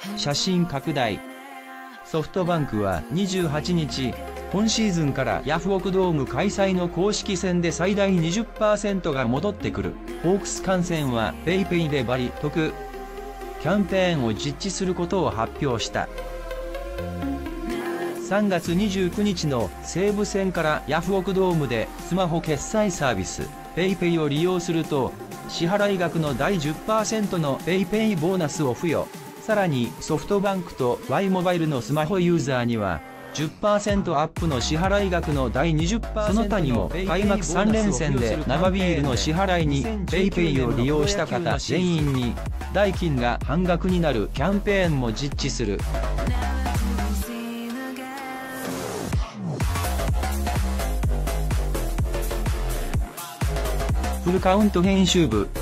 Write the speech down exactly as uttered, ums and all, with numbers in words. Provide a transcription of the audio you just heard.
写真拡大。ソフトバンクはにじゅうはちにち、今シーズンからヤフオクドーム開催の公式戦で最大 にじゅっパーセント が戻ってくる。ホークス観戦は PayPay でバリ得キャンペーンを実施することを発表した。さんがつにじゅうくにちの西武戦からヤフオクドームでスマホ決済サービス PayPay を利用すると支払額のだいじゅっパーセントの PayPay ボーナスを付与。さらにソフトバンクと Y モバイルのスマホユーザーには じゅっパーセント アップの支払額のだいにじゅっパーセント。その他にも開幕さんれんせんで生ビールの支払いに PayPay を利用した方全員に代金が半額になるキャンペーンも実施する。フルカウント編集部